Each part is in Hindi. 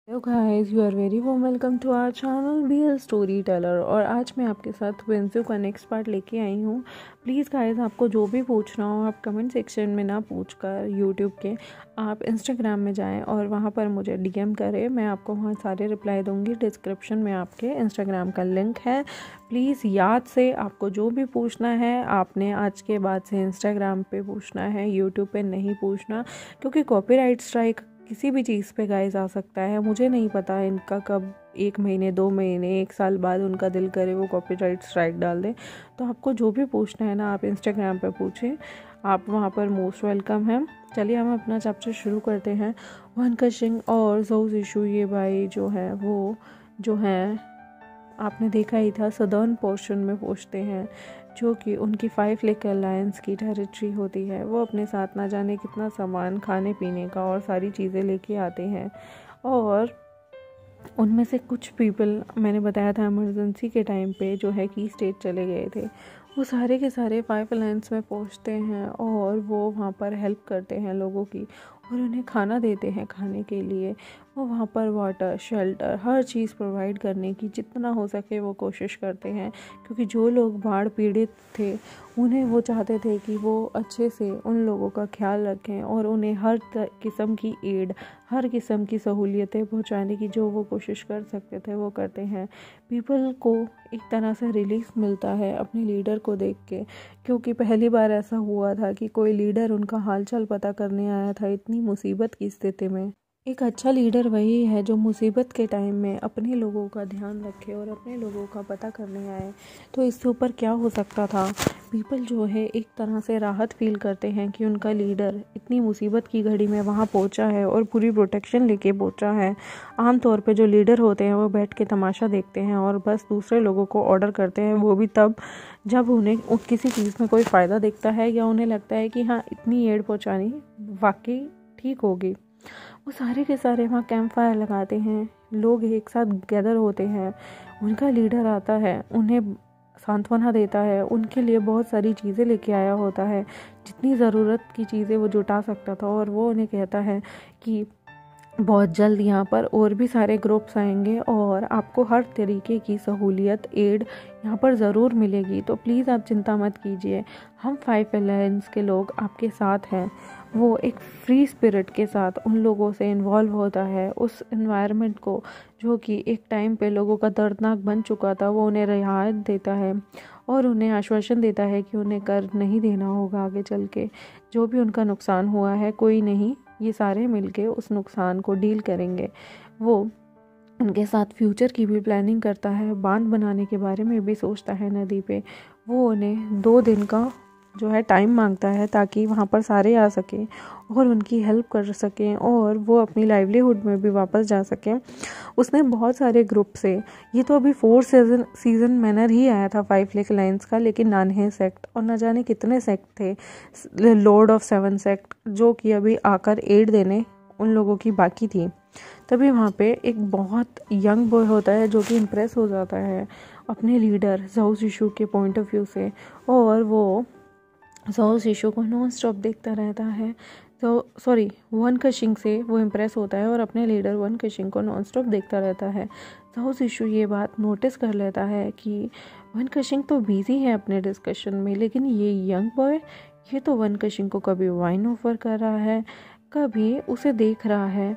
Hello guys, you are very warm welcome to our channel B L story teller. और आज मैं आपके साथ वेंसडे का नेक्स्ट पार्ट लेके आई हूँ। प्लीज़ गाइस, आपको जो भी पूछना हो आप कमेंट सेक्शन में ना पूछकर यूट्यूब के आप इंस्टाग्राम में जाएं और वहाँ पर मुझे डीएम करें। मैं आपको वहाँ सारे रिप्लाई दूँगी। डिस्क्रिप्शन में आपके इंस्टाग्राम का लिंक है। प्लीज़ याद से आपको जो भी पूछना है आपने आज के बाद से इंस्टाग्राम पे पूछना है, यूट्यूब पे नहीं पूछना, क्योंकि कॉपीराइट स्ट्राइक किसी भी चीज़ पे गाइस आ सकता है। मुझे नहीं पता इनका कब 1 महीने 2 महीने 1 साल बाद उनका दिल करे वो कॉपीराइट स्ट्राइक डाल दे। तो आपको जो भी पूछना है ना आप इंस्टाग्राम पे पूछें, आप वहाँ पर मोस्ट वेलकम हैं। चलिए हम अपना चैप्टर शुरू करते हैं। वन कशिंग और जोस इशू, ये भाई जो है वो जो है आपने देखा ही था, सदर्न पोर्शन में पहुँचते हैं, जो कि उनकी 5 लेक अलायंस की टेरिटरी होती है। वो अपने साथ ना जाने कितना सामान खाने पीने का और सारी चीज़ें लेके आते हैं। और उनमें से कुछ पीपल, मैंने बताया था इमरजेंसी के टाइम पे जो है की स्टेट चले गए थे, वो सारे के सारे 5 अलायंस में पहुंचते हैं और वो वहाँ पर हेल्प करते हैं लोगों की और उन्हें खाना देते हैं खाने के लिए। वो वहाँ पर वाटर, शेल्टर, हर चीज़ प्रोवाइड करने की जितना हो सके वो कोशिश करते हैं, क्योंकि जो लोग बाढ़ पीड़ित थे उन्हें वो चाहते थे कि वो अच्छे से उन लोगों का ख्याल रखें और उन्हें हर किस्म की एड, हर किस्म की सहूलियतें पहुंचाने की जो वो कोशिश कर सकते थे वो करते हैं। पीपल को एक तरह से रिलीफ मिलता है अपने लीडर को देख के, क्योंकि पहली बार ऐसा हुआ था कि कोई लीडर उनका हालचाल पता करने आया था इतनी मुसीबत की स्थिति में। एक अच्छा लीडर वही है जो मुसीबत के टाइम में अपने लोगों का ध्यान रखे और अपने लोगों का पता करने आए। तो इससे ऊपर क्या हो सकता था। पीपल जो है एक तरह से राहत फील करते हैं कि उनका लीडर इतनी मुसीबत की घड़ी में वहाँ पहुँचा है और पूरी प्रोटेक्शन लेके पहुँचा है। आमतौर पे जो लीडर होते हैं वो बैठ के तमाशा देखते हैं और बस दूसरे लोगों को ऑर्डर करते हैं, वो भी तब जब उन्हें किसी चीज़ में कोई फ़ायदा दिखता है या उन्हें लगता है कि हाँ इतनी एड पहुँचानी वाकई ठीक होगी। वो सारे के सारे वहाँ कैंप फायर लगाते हैं, लोग एक साथ गैदर होते हैं, उनका लीडर आता है, उन्हें सांत्वना देता है, उनके लिए बहुत सारी चीज़ें लेके आया होता है, जितनी ज़रूरत की चीज़ें वो जुटा सकता था। और वो उन्हें कहता है कि बहुत जल्द यहाँ पर और भी सारे ग्रुप्स आएंगे और आपको हर तरीके की सहूलियत, एड यहाँ पर ज़रूर मिलेगी। तो प्लीज़ आप चिंता मत कीजिए, हम 5 अलायंस के लोग आपके साथ हैं। वो एक फ्री स्पिरिट के साथ उन लोगों से इन्वॉल्व होता है, उस एनवायरनमेंट को जो कि एक टाइम पे लोगों का दर्दनाक बन चुका था, वो उन्हें रियायत देता है और उन्हें आश्वासन देता है कि उन्हें कर नहीं देना होगा आगे चल के। जो भी उनका नुकसान हुआ है कोई नहीं, ये सारे मिलके उस नुकसान को डील करेंगे। वो उनके साथ फ्यूचर की भी प्लानिंग करता है, बांध बनाने के बारे में भी सोचता है नदी पे। वो उन्हें 2 दिन का जो है टाइम मांगता है ताकि वहाँ पर सारे आ सकें और उनकी हेल्प कर सकें और वो अपनी लाइवलीहुड में भी वापस जा सकें। उसने बहुत सारे ग्रुप से, ये तो अभी 4 सीज़न मैनर ही आया था 5 लेक अलायंस का, लेकिन नान्हे सेक्ट और न जाने कितने सेक्ट थे, लॉर्ड ऑफ 7 सेक्ट, जो कि अभी आकर एड देने उन लोगों की बाकी थी। तभी वहाँ पे एक बहुत यंग बॉय होता है जो कि इम्प्रेस हो जाता है अपने लीडर जोस इशू के पॉइंट ऑफ व्यू से, और वो जोस इशू को नॉन स्टॉप देखता रहता है। तो वन कशिंग से वो इम्प्रेस होता है और अपने लीडर वन कशिंग को नॉन स्टॉप देखता रहता है। जोस इशू ये बात नोटिस कर लेता है कि वन कशिंग तो बिजी है अपने डिस्कशन में, लेकिन ये यंग बॉय, ये तो वन कशिंग को कभी वाइन ऑफर कर रहा है, कभी उसे देख रहा है,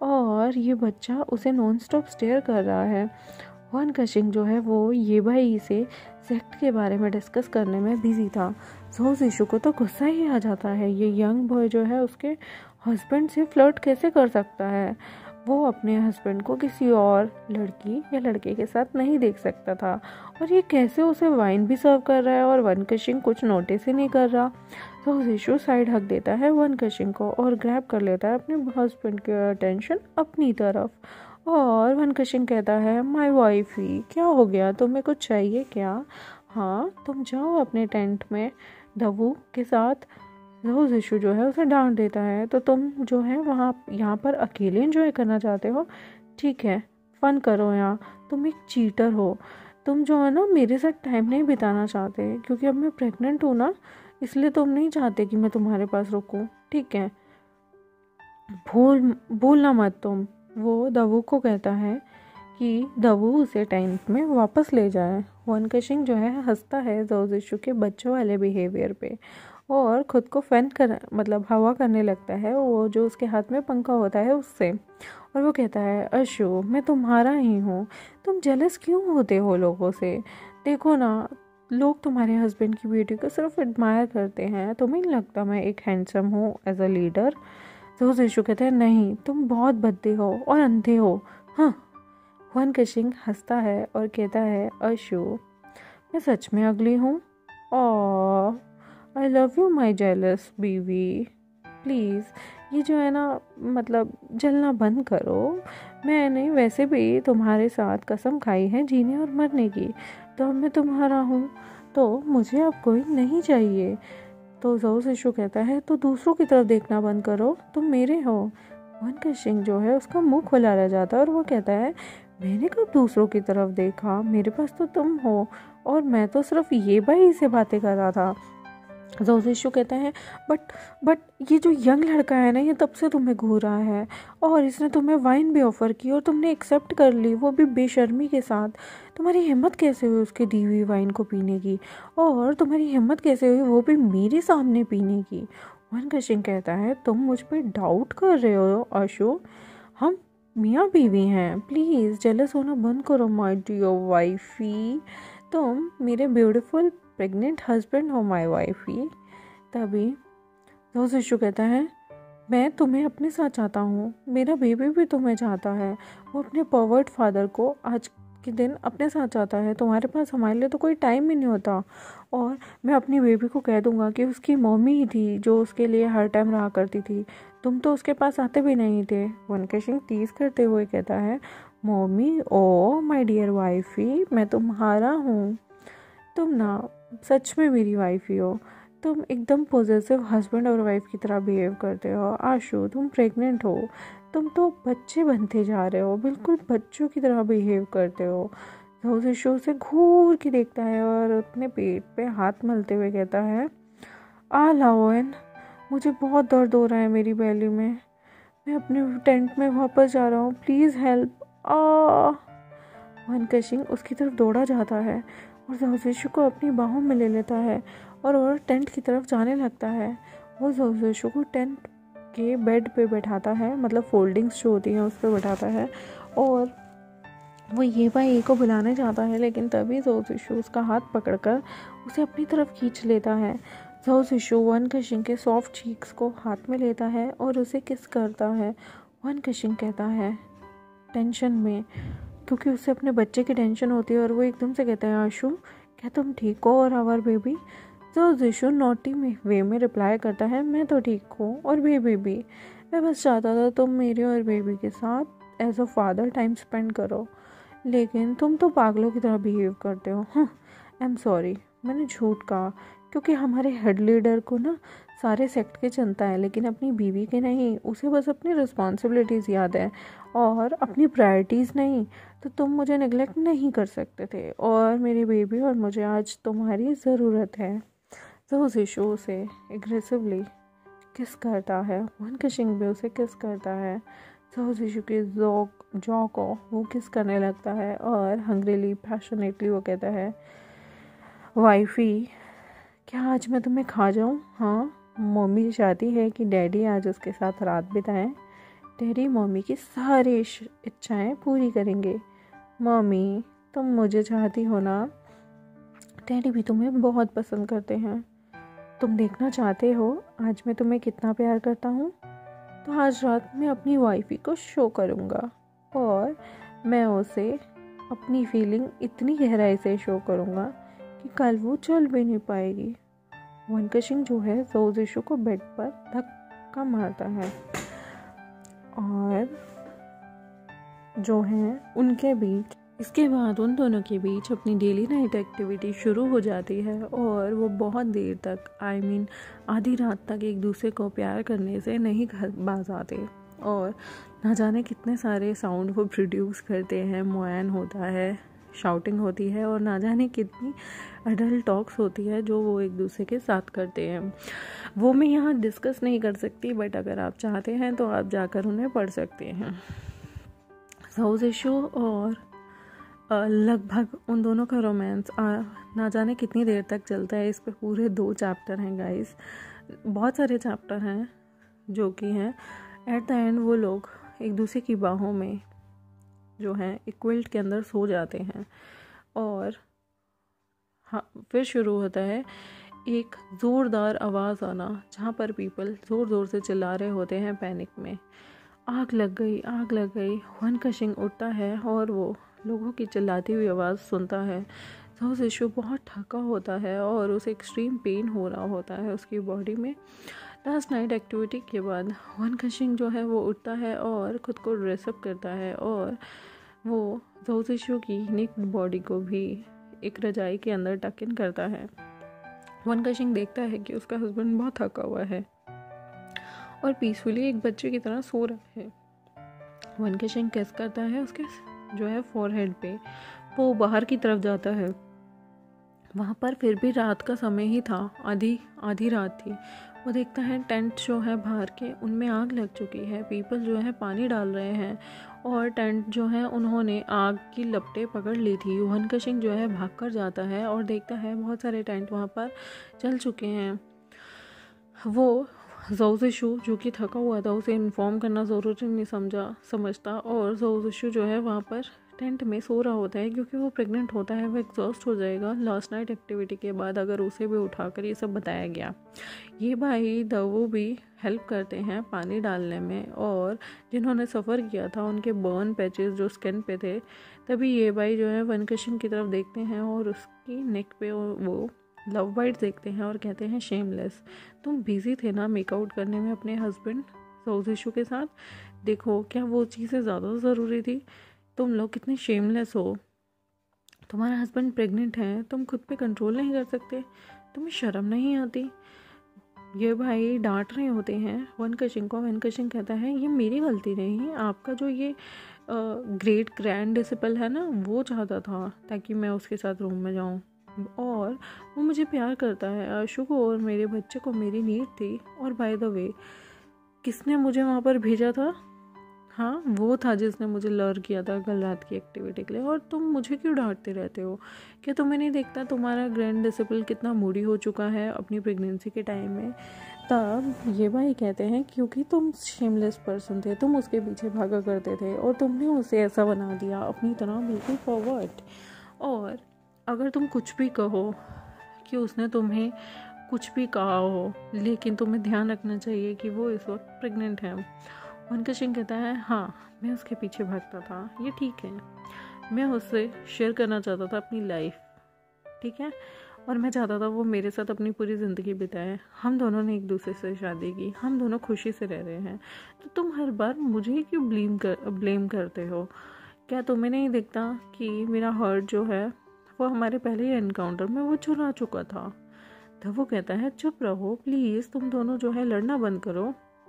और ये बच्चा उसे नॉन स्टॉप स्टेयर कर रहा है। वन कशिंग जो है वो ये भाई से सेक्ट के बारे में डिस्कस करने में बिजी था। जोस इशू को तो गुस्सा ही आ जाता है, ये यंग बॉय जो है उसके हस्बैंड से फ्लर्ट कैसे कर सकता है। वो अपने हस्बैंड को किसी और लड़की या लड़के के साथ नहीं देख सकता था, और ये कैसे उसे वाइन भी सर्व कर रहा है और वन कशिंग कुछ नोटिस ही नहीं कर रहा। जोस इशू साइड हक देता है वन कशिंग को और ग्रैब कर लेता है अपने हस्बैंड की अटेंशन अपनी तरफ। और वन कशिंग कहता है, माय वाइफ ही, क्या हो गया, तुम्हें कुछ चाहिए क्या? हाँ तुम जाओ अपने टेंट में दवू के साथ। जोस इशू जो है उसे डांट देता है, तो तुम जो है वहाँ यहाँ पर अकेले एंजॉय करना चाहते हो, ठीक है फन करो यहाँ, तुम एक चीटर हो, तुम जो है ना मेरे साथ टाइम नहीं बिताना चाहते, क्योंकि अब मैं प्रेग्नेंट हूँ ना, इसलिए तुम नहीं चाहते कि मैं तुम्हारे पास रुकूँ, ठीक है, भूलना मत तुम, वो दवू को कहता है कि दवू उसे टेंट में वापस ले जाए। वन कशिंग जो है हंसता है जो जिशु के बच्चों वाले बिहेवियर पे और ख़ुद को फैन कर मतलब हवा करने लगता है वो जो उसके हाथ में पंखा होता है उससे। और वो कहता है अशु मैं तुम्हारा ही हूँ, तुम जेलस क्यों होते हो लोगों से? देखो ना, लोग तुम्हारे हस्बैंड की ब्यूटी को सिर्फ एडमायर करते हैं, तुम्हें नहीं लगता मैं एक हैंडसम हूँ एज अ लीडर? तो यीशु कहते हैं नहीं, तुम बहुत भद्दे हो और अंधे हो। हाँ। वन कशिंग हंसता है और कहता है अशु मैं सच में अगली हूँ। I love you my jealous बीवी, प्लीज़ ये जो है ना मतलब जलना बंद करो। मैंने वैसे भी तुम्हारे साथ कसम खाई है जीने और मरने की, तो अब मैं तुम्हारा हूँ, तो मुझे अब कोई नहीं चाहिए। तो ज़ोस यीशु कहता है तो दूसरों की तरफ देखना बंद करो, तुम मेरे हो। वन कशिंग जो है उसका मुंह खुला रह जाता है और वो कहता है मैंने कब दूसरों की तरफ देखा, मेरे पास तो तुम हो और मैं तो सिर्फ ये भाई से बातें कर रहा था। जोशिशु कहता है बट ये जो यंग लड़का है ना ये तब से तुम्हें घूर रहा है और इसने तुम्हें वाइन भी ऑफ़र की और तुमने एक्सेप्ट कर ली, वो भी बेशर्मी के साथ। तुम्हारी हिम्मत कैसे हुई उसके दी हुई वाइन को पीने की, और तुम्हारी हिम्मत कैसे हुई वो भी मेरे सामने पीने की? वन कशिंग कहता है तुम मुझ पर डाउट कर रहे हो अशु, हम मियाँ बीवी हैं, प्लीज़ जेलस होना बंद करो माय डियर वाइफी, तुम मेरे ब्यूटीफुल प्रेग्नेंट हस्बैंड हो माय वाइफी। तभी दोस्त यीशु कहता है मैं तुम्हें अपने साथ चाहता हूँ, मेरा बेबी भी तुम्हें चाहता है, वो अपने परवर्ट फादर को आज के दिन अपने साथ चाहता है, तुम्हारे पास हमारे लिए तो कोई टाइम ही नहीं होता। और मैं अपनी बेबी को कह दूंगा कि उसकी मम्मी ही थी जो उसके लिए हर टाइम रहा करती थी, तुम तो उसके पास आते भी नहीं थे। वन कशिंग टीज करते हुए कहता है mummy oh my dear wifey मैं तुम्हारा हूँ, तुम ना सच में मेरी वाइफी हो, तुम एकदम पॉजिटिव हस्बैंड और वाइफ की तरह बिहेव करते हो। आशु तुम प्रेग्नेंट हो, तुम तो बच्चे बनते जा रहे हो, बिल्कुल बच्चों की तरह बिहेव करते हो। तो उस इशू से घूर के देखता है और अपने पेट पे हाथ मलते हुए कहता है लाओन मुझे बहुत दर्द हो रहा है मेरी बेली में, मैं अपने टेंट में वापस जा रहा हूँ, प्लीज़ हेल्प। वन कशिंग उसकी तरफ दौड़ा जाता है और जोशिशु को अपनी बाहों में ले लेता है और टेंट की तरफ जाने लगता है। वो जोशिशु को टेंट के बेड पे बैठाता है, मतलब फोल्डिंग्स जो होती हैं उस पर बैठाता है और वो ये भाई को बुलाने जाता है, लेकिन तभी जोशिशु उसका हाथ पकड़कर उसे अपनी तरफ खींच लेता है। जोशिशु वन कशिंग के सॉफ्ट चीक्स को हाथ में लेता है और उसे किस करता है। वन कशिंग कहता है टेंशन में, क्योंकि उसे अपने बच्चे की टेंशन होती है और वो एकदम से कहता है आशु क्या तुम ठीक हो और आवर बेबी? तो जिशु नोटी वे में रिप्लाई करता है मैं तो ठीक हूँ और बेबी भी, मैं बस चाहता था तुम मेरे और बेबी के साथ as a father time spend करो, लेकिन तुम तो पागलों की तरह बिहेव करते हो। आई एम सॉरी, मैंने झूठ कहा, क्योंकि हमारे हेड लीडर को ना सारे सेक्ट के चिंता है लेकिन अपनी बीवी के नहीं, उसे बस अपनी रिस्पॉन्सिबिलिटीज़ याद है और अपनी प्रायोरिटीज़ नहीं, तो तुम मुझे नेग्लेक्ट नहीं कर सकते थे और मेरे बेबी और मुझे आज तुम्हारी ज़रूरत है। तो उस इशू से एग्रेसिवली किस करता है, वन कशिंग भी उसे किस करता है, तो उस इशू की जॉ को वो किस करने लगता है और हंग्रीली पैशनेटली वो कहता है वाइफी क्या आज मैं तुम्हें खा जाऊँ? हाँ, मम्मी चाहती है कि डैडी आज उसके साथ रात बिताएं, डैडी मम्मी की सारी इच्छाएं पूरी करेंगे। मम्मी तुम मुझे चाहती हो ना, डैडी भी तुम्हें बहुत पसंद करते हैं, तुम देखना चाहते हो आज मैं तुम्हें कितना प्यार करता हूँ, तो आज रात मैं अपनी वाइफी को शो करूँगा और मैं उसे अपनी फीलिंग इतनी गहराई से शो करूँगा कि कल वो चल भी नहीं पाएगी। वन कशिंग जो है जोशिशु को बेड पर धक्का मारता है और जो है उनके बीच इसके बाद उन दोनों के बीच अपनी डेली नाइट एक्टिविटी शुरू हो जाती है और वो बहुत देर तक आधी रात तक एक दूसरे को प्यार करने से नहीं बाज आते और ना जाने कितने सारे साउंड वो प्रोड्यूस करते हैं, मोयन होता है, शाउटिंग होती है और ना जाने कितनी अडल्ट टॉक्स होती है जो वो एक दूसरे के साथ करते हैं। वो मैं यहाँ डिस्कस नहीं कर सकती, बट अगर आप चाहते हैं तो आप जाकर उन्हें पढ़ सकते हैं। ज़ोउ ज़िशु और लगभग उन दोनों का रोमांस ना जाने कितनी देर तक चलता है। इस पे पूरे 2 चैप्टर हैं गाइस, बहुत सारे चैप्टर हैं जो कि हैं एट द एंड वो लोग एक दूसरे की बाहों में जो है एक क्विल्ट के अंदर सो जाते हैं। और हाँ, फिर शुरू होता है एक ज़ोरदार आवाज़ आना, जहाँ पर पीपल ज़ोर ज़ोर से चिल्ला रहे होते हैं पैनिक में। आग लग गई, आग लग गई। वन कशिंग उठता है और वो लोगों की चिल्लाती हुई आवाज़ सुनता है। ज़ोउ ज़िशु बहुत थका होता है और उसे एक्सट्रीम पेन हो रहा होता है उसकी बॉडी में। लास्ट नाइट एक्टिविटी के बाद वन कशिंग जो है वो उठता है और ख़ुद को ड्रेसअप करता है और वो ज़ोउ ज़िशु की नेक्ड बॉडी को भी एक रजाई के अंदर टक इन करता है। वन कशिंग देखता है कि उसका हस्बैंड बहुत थका हुआ है और पीसफुली एक बच्चे की तरह सो रहा है। वन कशिंग किस करता है उसके जो है फॉरहेड पे। वो बाहर की तरफ जाता है, वहाँ पर फिर भी रात का समय ही था, आधी रात थी। वो देखता है टेंट जो है बाहर के उनमें आग लग चुकी है। पीपल जो है पानी डाल रहे हैं और टेंट जो है उन्होंने आग की लपटें पकड़ ली थी। वन कशिंग जो है भाग कर जाता है और देखता है बहुत सारे टेंट वहाँ पर जल चुके हैं। वो ज़ोउ ज़िशु जो कि थका हुआ था उसे इन्फॉर्म करना ज़रूरी नहीं समझता और ज़ोउ ज़िशु जो है वहाँ पर टेंट में सो रहा होता है क्योंकि वो प्रेग्नेंट होता है, वो एग्जॉस्ट हो जाएगा लास्ट नाइट एक्टिविटी के बाद अगर उसे भी उठाकर ये सब बताया गया। ये भाई दवो भी हेल्प करते हैं पानी डालने में और जिन्होंने सफ़र किया था उनके बर्न पैचेस जो स्किन पे थे, तभी ये भाई जो है वन कशिंग की तरफ देखते हैं और उसकी नेक पे वो लव बाइट देखते हैं और कहते हैं शेमलेस, तुम बिजी थे ना मेकआउट करने में अपने हस्बैंड ज़ोउ ज़िशु के साथ, देखो क्या वो चीज़ें ज़्यादा ज़रूरी थी, तुम लोग कितने शेमलेस हो, तुम्हारा हस्बैंड प्रेग्नेंट है, तुम खुद पे कंट्रोल नहीं कर सकते, तुम्हें शर्म नहीं आती। ये भाई डांट रहे होते हैं वन कशिंग को। वन कशिंग कहता है ये मेरी गलती नहीं, आपका जो ये ग्रेट ग्रैंड डिसिपल है ना वो चाहता था ताकि मैं उसके साथ रूम में जाऊँ और वो मुझे प्यार करता है। आशु को और मेरे बच्चे को मेरी नीड थी। और बाय द वे किसने मुझे वहाँ पर भेजा था? हाँ, वो था जिसने मुझे लर किया था कल रात की एक्टिविटी के लिए। और तुम मुझे क्यों डांटते रहते हो? क्या तुम्हें नहीं देखता तुम्हारा ग्रैंड डिसिपल कितना मूडी हो चुका है अपनी प्रेगनेंसी के टाइम में? तब ये भाई कहते हैं क्योंकि तुम शेमलेस पर्सन थे, तुम उसके पीछे भागा करते थे और तुमने उसे ऐसा बना दिया अपनी तरह बिल्कुल फॉरवर्ड। और अगर तुम कुछ भी कहो कि उसने तुम्हें कुछ भी कहा हो, लेकिन तुम्हें ध्यान रखना चाहिए कि वो इस वक्त प्रेग्नेंट है। वन कशिंग कहता है हाँ, मैं उसके पीछे भागता था, ये ठीक है, मैं उससे शेयर करना चाहता था अपनी लाइफ, ठीक है, और मैं चाहता था वो मेरे साथ अपनी पूरी ज़िंदगी बिताए। हम दोनों ने एक दूसरे से शादी की, हम दोनों खुशी से रह रहे हैं, तो तुम हर बार मुझे क्यों ब्लेम करते हो? क्या तुम्हें नहीं दिखता कि मेरा हर्ट जो है वो हमारे पहले ही एनकाउंटर में वो चुरा चुका था? तो वो कहता है चुप रहो प्लीज़, तुम दोनों जो है लड़ना बंद करो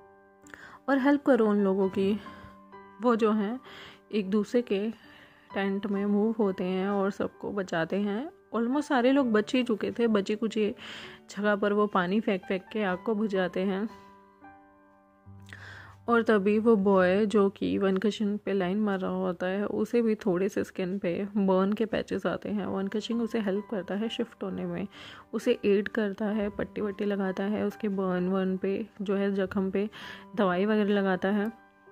और हेल्प करो उन लोगों की। वो जो हैं एक दूसरे के टेंट में मूव होते हैं और सबको बचाते हैं। ऑलमोस्ट सारे लोग बच ही चुके थे, बची कुछ जगह पर वो पानी फेंक के आग को बुझाते हैं। और तभी वो बॉय जो कि वन कशिंग पे लाइन मार रहा होता है, उसे भी थोड़े से स्किन पे बर्न के पैचेस आते हैं। वन कशिंग उसे हेल्प करता है शिफ्ट होने में, उसे एड करता है, पट्टी वट्टी लगाता है, उसके बर्न पे जो है जख्म पे दवाई वगैरह लगाता है।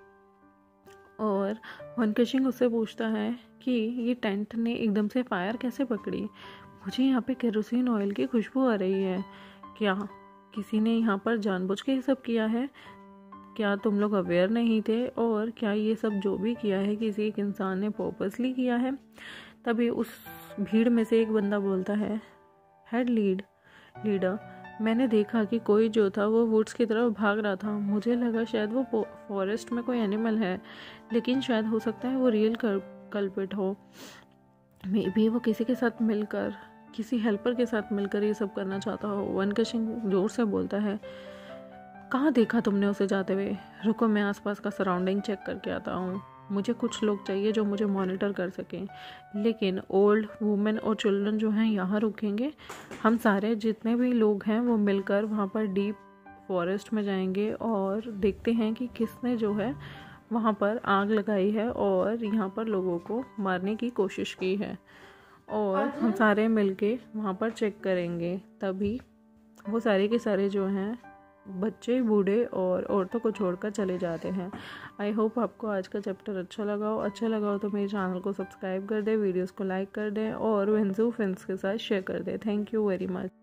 और वन कशिंग उससे पूछता है कि ये टेंट ने एकदम से फायर कैसे पकड़ी? मुझे यहाँ पे केरोसिन ऑयल की खुशबू आ रही है, क्या किसी ने यहाँ पर जानबूझ के ये सब किया है? क्या तुम लोग अवेयर नहीं थे? और क्या ये सब जो भी किया है किसी एक इंसान ने पर्पसली किया है? तभी उस भीड़ में से एक बंदा बोलता है, हेड लीडर, मैंने देखा कि कोई जो था वो वुड्स की तरफ भाग रहा था, मुझे लगा शायद वो फॉरेस्ट में कोई एनिमल है, लेकिन शायद हो सकता है वो रियल कल्प्रिट हो। मे बी वो किसी के साथ मिलकर, किसी हेल्पर के साथ मिलकर ये सब करना चाहता हो। वन कशिंग जोर से बोलता है, कहाँ देखा तुमने उसे जाते हुए? रुको, मैं आसपास का सराउंडिंग चेक करके आता हूँ। मुझे कुछ लोग चाहिए जो मुझे मॉनिटर कर सकें, लेकिन ओल्ड वुमेन और चिल्ड्रन जो हैं यहाँ रुकेंगे। हम सारे जितने भी लोग हैं वो मिलकर वहाँ पर डीप फॉरेस्ट में जाएंगे और देखते हैं कि किसने जो है वहाँ पर आग लगाई है और यहाँ पर लोगों को मारने की कोशिश की है, और हम सारे मिलके वहाँ पर चेक करेंगे। तभी वो सारे के सारे जो हैं बच्चे, बूढ़े और औरतों को छोड़कर चले जाते हैं। आई होप आपको आज का चैप्टर अच्छा लगा हो तो मेरे चैनल को सब्सक्राइब कर दें, वीडियोस को लाइक कर दें और वेंजू फ्रेंड्स के साथ शेयर कर दें। Thank you very much.